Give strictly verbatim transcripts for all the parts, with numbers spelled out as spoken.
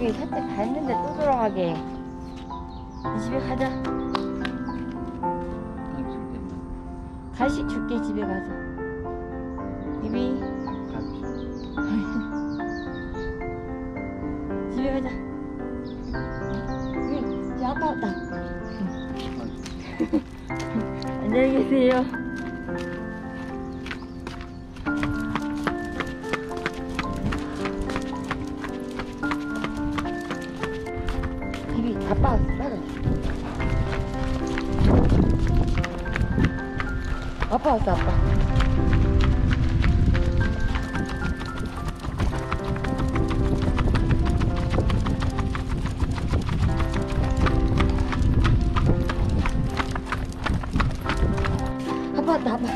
여기 살짝 갔는데 또 돌아가게. 집에 가자. 가시 줄게. 집에 가서. 비비. 집에 가자. 이제 아빠 왔다. 안녕히 계세요. 비비, 아빠 왔어. 따라. 아빠 왔어, 아빠. 아빠 왔다, 아빠.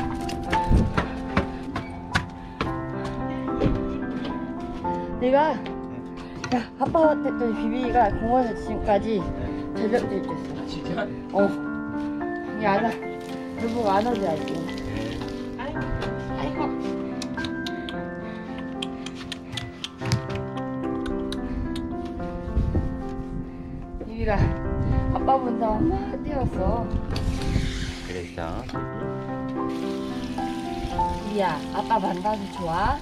내가, 야, 아빠 왔더니 비비가 공원에서 지금까지 저녁도 해줬어. 진짜? 어. 이게 안 와. 여보가 안아줘야지. 아이고, 아이고. 비비가 아빠 본다 막 뛰었어. 그랬어. 비비야, 아빠 만나서 좋아?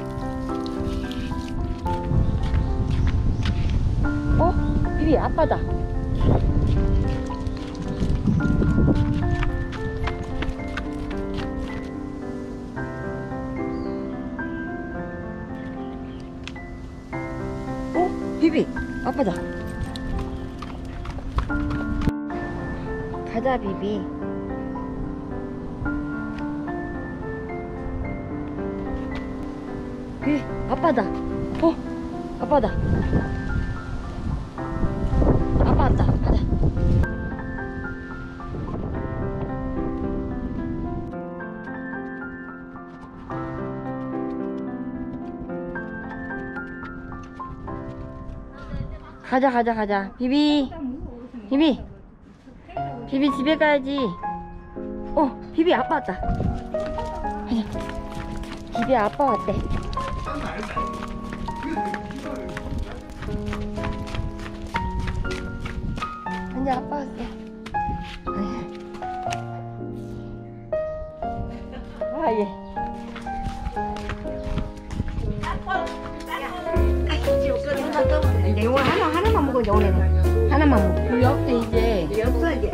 어? 비비, 아빠다. 어? 비비, 아빠다. 가자, 비비. 비비, 아빠다. 어? 아빠다. 아빠 왔다. 가자. 가자, 가자, 가자. 비비. 비비. 비비 집에 가야지. 어, 비비 아빠 왔다. 가자. 비비 아빠 왔대. 이제 아빠 왔어. 아, 예. 이제 오늘 하나 하나만 먹어 이제 오늘은 하나만 먹어. 그 옆에 이제 이제 없어 이제.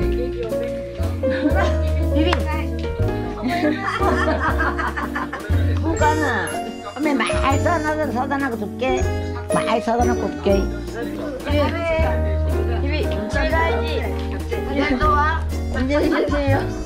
비비. 누가나. 어메 많이 써놔서 서다나고 줄게. 많이 서다놓고 줄게. 비비 집에 가야지. 이제 또 와. 안녕히 계세요.